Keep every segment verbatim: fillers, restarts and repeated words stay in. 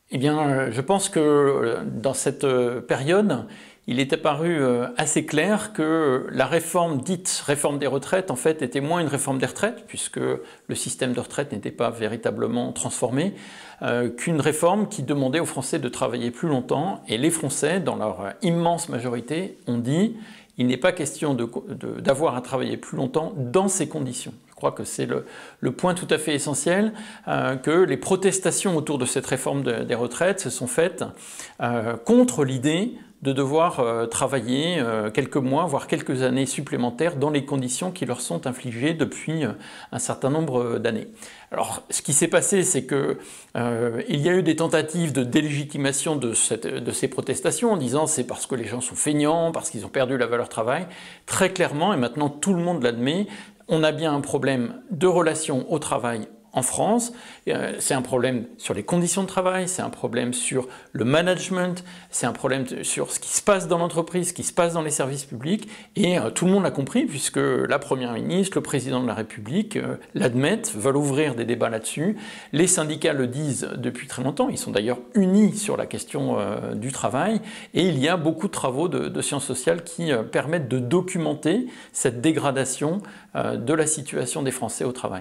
Eh bien, je pense que dans cette période, il est apparu assez clair que la réforme dite réforme des retraites, en fait, était moins une réforme des retraites, puisque le système de retraite n'était pas véritablement transformé, euh, qu'une réforme qui demandait aux Français de travailler plus longtemps. Et les Français, dans leur immense majorité, ont dit il n'est pas question de, de, d'avoir à travailler plus longtemps dans ces conditions. Je crois que c'est le, le point tout à fait essentiel, euh, que les protestations autour de cette réforme de, des retraites se sont faites euh, contre l'idée de devoir euh, travailler euh, quelques mois, voire quelques années supplémentaires dans les conditions qui leur sont infligées depuis euh, un certain nombre d'années. Alors, ce qui s'est passé, c'est que euh, il y a eu des tentatives de délégitimation de, cette, de ces protestations en disant c'est parce que les gens sont feignants, parce qu'ils ont perdu la valeur travail. Très clairement, et maintenant tout le monde l'admet, on a bien un problème de relation au travail en France, c'est un problème sur les conditions de travail, c'est un problème sur le management, c'est un problème sur ce qui se passe dans l'entreprise, ce qui se passe dans les services publics, et euh, tout le monde l'a compris puisque la Première ministre, le Président de la République euh, l'admettent, veulent ouvrir des débats là-dessus. Les syndicats le disent depuis très longtemps, ils sont d'ailleurs unis sur la question euh, du travail, et il y a beaucoup de travaux de, de sciences sociales qui euh, permettent de documenter cette dégradation euh, de la situation des Français au travail.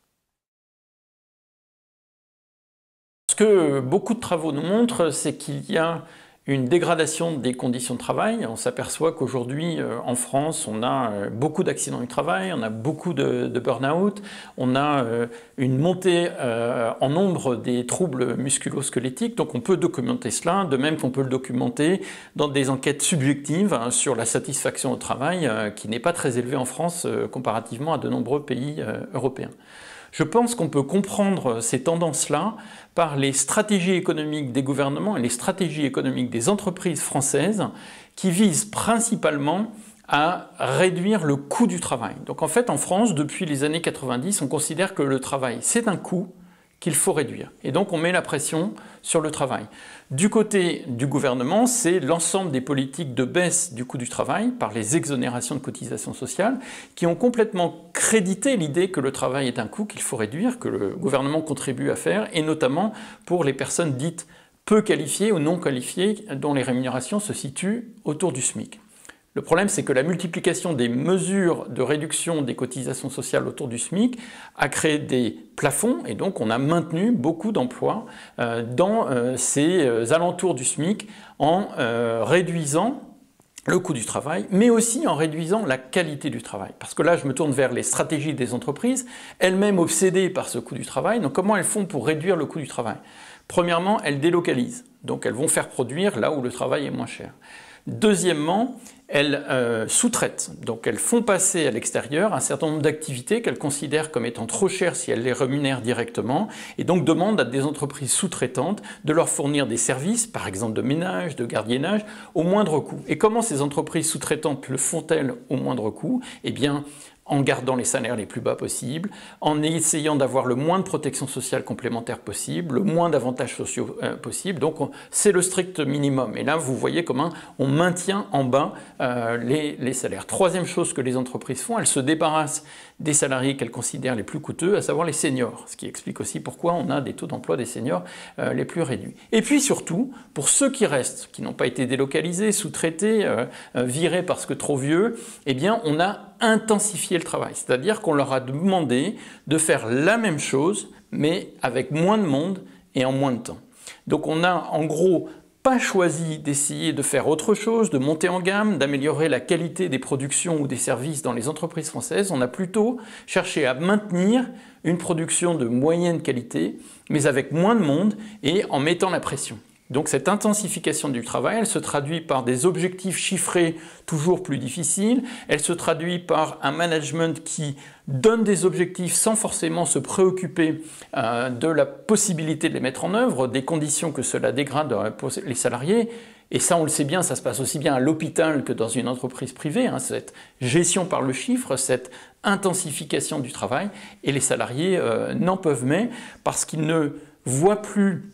Ce que beaucoup de travaux nous montrent, c'est qu'il y a une dégradation des conditions de travail. On s'aperçoit qu'aujourd'hui, euh, en France, on a euh, beaucoup d'accidents du travail, on a beaucoup de, de burn-out, on a euh, une montée euh, en nombre des troubles musculo-squelettiques, donc on peut documenter cela, de même qu'on peut le documenter dans des enquêtes subjectives hein, sur la satisfaction au travail, euh, qui n'est pas très élevée en France euh, comparativement à de nombreux pays euh, européens. Je pense qu'on peut comprendre ces tendances-là par les stratégies économiques des gouvernements et les stratégies économiques des entreprises françaises qui visent principalement à réduire le coût du travail. Donc en fait, en France, depuis les années quatre-vingt-dix, on considère que le travail, c'est un coût qu'il faut réduire. Et donc on met la pression sur le travail. Du côté du gouvernement, c'est l'ensemble des politiques de baisse du coût du travail par les exonérations de cotisations sociales qui ont complètement crédité l'idée que le travail est un coût qu'il faut réduire, que le gouvernement contribue à faire, et notamment pour les personnes dites peu qualifiées ou non qualifiées dont les rémunérations se situent autour du SMIC. Le problème, c'est que la multiplication des mesures de réduction des cotisations sociales autour du SMIC a créé des plafonds, et donc on a maintenu beaucoup d'emplois euh, dans euh, ces euh, alentours du SMIC en euh, réduisant le coût du travail, mais aussi en réduisant la qualité du travail. Parce que là, je me tourne vers les stratégies des entreprises, elles-mêmes obsédées par ce coût du travail. Donc comment elles font pour réduire le coût du travail? Premièrement, elles délocalisent, donc elles vont faire produire là où le travail est moins cher. Deuxièmement, elles euh, sous-traitent, donc elles font passer à l'extérieur un certain nombre d'activités qu'elles considèrent comme étant trop chères si elles les rémunèrent directement, et donc demandent à des entreprises sous-traitantes de leur fournir des services, par exemple de ménage, de gardiennage, au moindre coût. Et comment ces entreprises sous-traitantes le font-elles au moindre coût? Eh bien, en gardant les salaires les plus bas possibles, en essayant d'avoir le moins de protection sociale complémentaire possible, le moins d'avantages sociaux euh, possible. Donc c'est le strict minimum. Et là, vous voyez comment on maintient en bas euh, les, les salaires. Troisième chose que les entreprises font, elles se débarrassent des salariés qu'elles considèrent les plus coûteux, à savoir les seniors. Ce qui explique aussi pourquoi on a des taux d'emploi des seniors euh, les plus réduits. Et puis surtout, pour ceux qui restent, qui n'ont pas été délocalisés, sous-traités, euh, euh, virés parce que trop vieux, eh bien on a intensifier le travail, c'est-à-dire qu'on leur a demandé de faire la même chose, mais avec moins de monde et en moins de temps. Donc on a en gros pas choisi d'essayer de faire autre chose, de monter en gamme, d'améliorer la qualité des productions ou des services dans les entreprises françaises, on a plutôt cherché à maintenir une production de moyenne qualité, mais avec moins de monde et en mettant la pression. Donc cette intensification du travail, elle se traduit par des objectifs chiffrés toujours plus difficiles, elle se traduit par un management qui donne des objectifs sans forcément se préoccuper euh, de la possibilité de les mettre en œuvre, des conditions que cela dégrade pour les salariés. Et ça, on le sait bien, ça se passe aussi bien à l'hôpital que dans une entreprise privée, hein, cette gestion par le chiffre, cette intensification du travail, et les salariés euh, n'en peuvent mais parce qu'ils ne voient plus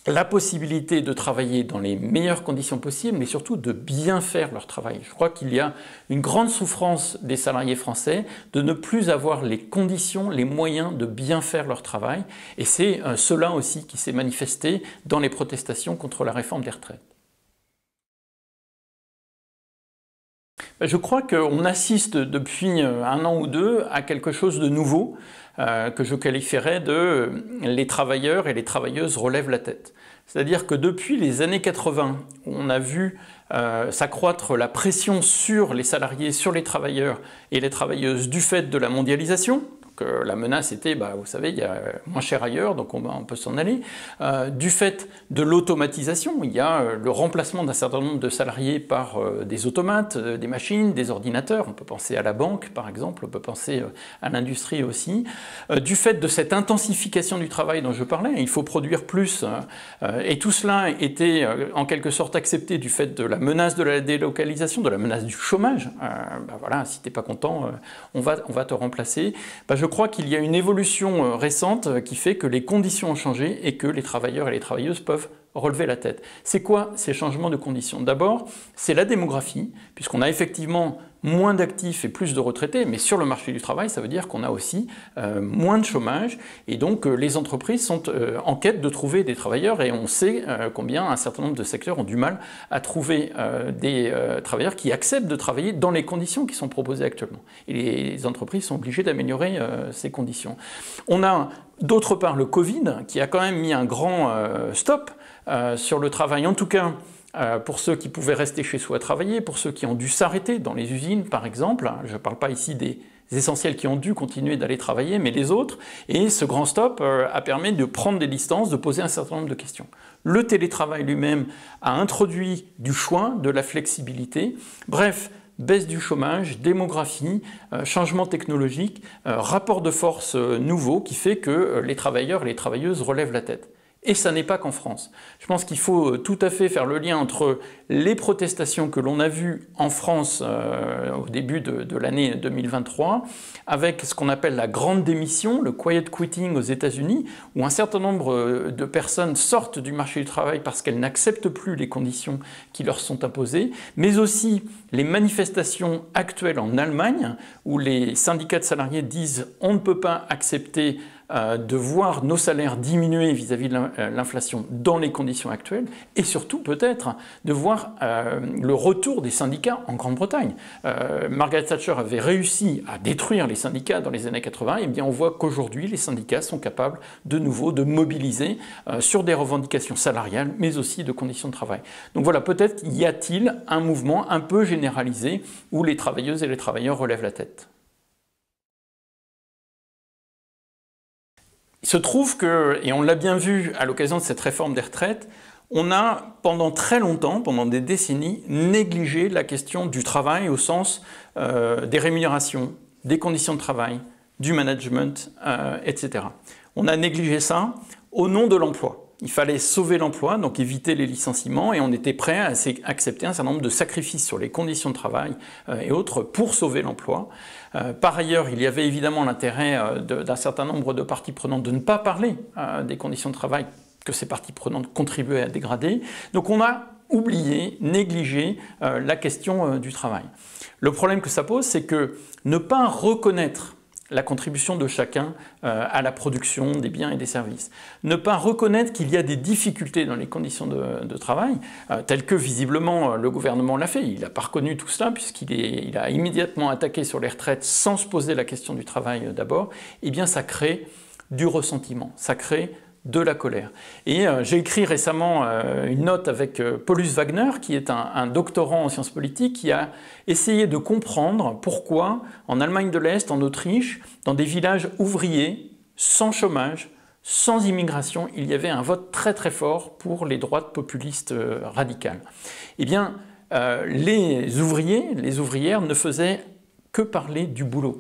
la possibilité de travailler dans les meilleures conditions possibles, mais surtout de bien faire leur travail. Je crois qu'il y a une grande souffrance des salariés français de ne plus avoir les conditions, les moyens de bien faire leur travail, et c'est euh, cela aussi qui s'est manifesté dans les protestations contre la réforme des retraites. Je crois qu'on assiste depuis un an ou deux à quelque chose de nouveau, euh, que je qualifierais de euh, les travailleurs et les travailleuses relèvent la tête. C'est-à-dire que depuis les années quatre-vingt, on a vu euh, s'accroître la pression sur les salariés, sur les travailleurs et les travailleuses du fait de la mondialisation. Que la menace était, bah, vous savez, il y a moins cher ailleurs, donc on, on peut s'en aller. Euh, du fait de l'automatisation, il y a euh, le remplacement d'un certain nombre de salariés par euh, des automates, euh, des machines, des ordinateurs. On peut penser à la banque, par exemple, on peut penser euh, à l'industrie aussi. Euh, du fait de cette intensification du travail dont je parlais, il faut produire plus. Euh, et tout cela était euh, en quelque sorte accepté du fait de la menace de la délocalisation, de la menace du chômage. Euh, bah, voilà, si t'es pas content, euh, on, va, on va te remplacer. Bah, je Je crois qu'il y a une évolution récente qui fait que les conditions ont changé et que les travailleurs et les travailleuses peuvent relever la tête. C'est quoi ces changements de conditions? D'abord, c'est la démographie, puisqu'on a effectivement moins d'actifs et plus de retraités, mais sur le marché du travail, ça veut dire qu'on a aussi euh, moins de chômage, et donc euh, les entreprises sont euh, en quête de trouver des travailleurs, et on sait euh, combien un certain nombre de secteurs ont du mal à trouver euh, des euh, travailleurs qui acceptent de travailler dans les conditions qui sont proposées actuellement. Et les entreprises sont obligées d'améliorer euh, ces conditions. On a d'autre part le Covid, qui a quand même mis un grand euh, stop euh, sur le travail, en tout cas Euh, pour ceux qui pouvaient rester chez soi travailler, pour ceux qui ont dû s'arrêter dans les usines par exemple. Je ne parle pas ici des essentiels qui ont dû continuer d'aller travailler, mais les autres. Et ce grand stop euh, a permis de prendre des distances, de poser un certain nombre de questions. Le télétravail lui-même a introduit du choix, de la flexibilité. Bref, baisse du chômage, démographie, euh, changement technologique, euh, rapport de force euh, nouveau qui fait que euh, les travailleurs et les travailleuses relèvent la tête. Et ça n'est pas qu'en France. Je pense qu'il faut tout à fait faire le lien entre les protestations que l'on a vues en France euh, au début de, de l'année deux mille vingt-trois, avec ce qu'on appelle la grande démission, le quiet quitting aux États-Unis, où un certain nombre de personnes sortent du marché du travail parce qu'elles n'acceptent plus les conditions qui leur sont imposées, mais aussi les manifestations actuelles en Allemagne, où les syndicats de salariés disent « on ne peut pas accepter Euh, de voir nos salaires diminuer vis-à-vis de l'inflation dans les conditions actuelles, et surtout peut-être de voir euh, le retour des syndicats en Grande-Bretagne. Euh, Margaret Thatcher avait réussi à détruire les syndicats dans les années quatre-vingt, et bien on voit qu'aujourd'hui les syndicats sont capables de nouveau de mobiliser euh, sur des revendications salariales, mais aussi de conditions de travail. Donc voilà, peut-être y a-t-il un mouvement un peu généralisé où les travailleuses et les travailleurs relèvent la tête. Il se trouve que, et on l'a bien vu à l'occasion de cette réforme des retraites, on a pendant très longtemps, pendant des décennies, négligé la question du travail au sens euh, des rémunérations, des conditions de travail, du management, euh, et cetera. On a négligé ça au nom de l'emploi. Il fallait sauver l'emploi, donc éviter les licenciements, et on était prêt à accepter un certain nombre de sacrifices sur les conditions de travail euh, et autres pour sauver l'emploi. Euh, par ailleurs, il y avait évidemment l'intérêt euh, d'un certain nombre de parties prenantes de ne pas parler euh, des conditions de travail que ces parties prenantes contribuaient à dégrader. Donc on a oublié, négligé euh, la question euh, du travail. Le problème que ça pose, c'est que ne pas reconnaître la contribution de chacun euh, à la production des biens et des services. Ne pas reconnaître qu'il y a des difficultés dans les conditions de, de travail, euh, telles que visiblement le gouvernement l'a fait. Il n'a pas reconnu tout cela puisqu'il il a immédiatement attaqué sur les retraites sans se poser la question du travail euh, d'abord. Eh bien ça crée du ressentiment, ça crée de la colère. Et euh, j'ai écrit récemment euh, une note avec euh, Paulus Wagner, qui est un, un doctorant en sciences politiques, qui a essayé de comprendre pourquoi, en Allemagne de l'Est, en Autriche, dans des villages ouvriers, sans chômage, sans immigration, il y avait un vote très très fort pour les droites populistes euh, radicales. Eh bien, euh, les ouvriers, les ouvrières ne faisaient que parler du boulot.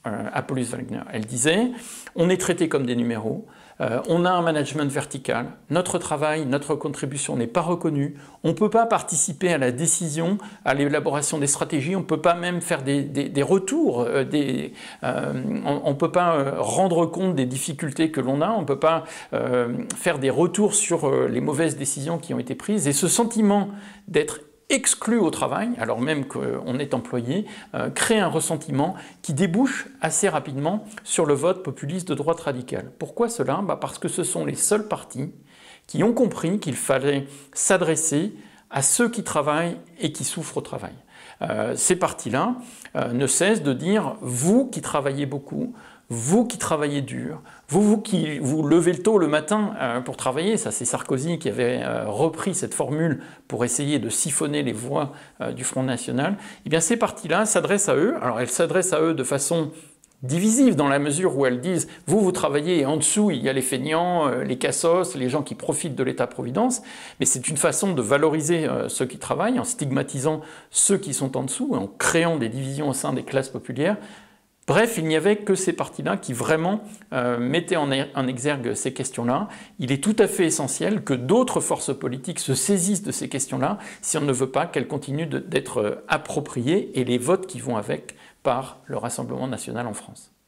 euh, Apollos Wagner. Elle disait « On est traité comme des numéros, euh, on a un management vertical, notre travail, notre contribution n'est pas reconnue, on ne peut pas participer à la décision, à l'élaboration des stratégies, on ne peut pas même faire des, des, des retours, euh, des, euh, on ne peut pas rendre compte des difficultés que l'on a, on ne peut pas euh, faire des retours sur euh, les mauvaises décisions qui ont été prises. » Et ce sentiment d'être exclu au travail, alors même qu'on est employé, euh, crée un ressentiment qui débouche assez rapidement sur le vote populiste de droite radicale. Pourquoi cela? Bah parce que ce sont les seuls partis qui ont compris qu'il fallait s'adresser à ceux qui travaillent et qui souffrent au travail. Euh, ces partis-là euh, ne cessent de dire « vous qui travaillez beaucoup », vous qui travaillez dur, vous, vous qui vous levez le tôt le matin euh, pour travailler, ça c'est Sarkozy qui avait euh, repris cette formule pour essayer de siphonner les voix euh, du Front National, eh bien ces partis-là s'adressent à eux, alors elles s'adressent à eux de façon divisive dans la mesure où elles disent « vous, vous travaillez et en dessous il y a les feignants, euh, les cassos, les gens qui profitent de l'État-providence », mais c'est une façon de valoriser euh, ceux qui travaillent en stigmatisant ceux qui sont en dessous, en créant des divisions au sein des classes populaires. Bref, il n'y avait que ces partis-là qui vraiment euh, mettaient en, en exergue ces questions-là. Il est tout à fait essentiel que d'autres forces politiques se saisissent de ces questions-là si on ne veut pas qu'elles continuent d'être appropriées et les votes qui vont avec par le Rassemblement national en France.